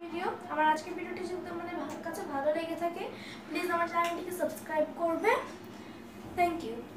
Video. আমার আজকের ভিডিওটি যদি তোমাদের কাছে ভালো লেগে থাকে প্লিজ আমার চ্যানেলটিকে সাবস্ক্রাইব করবে। Thank you.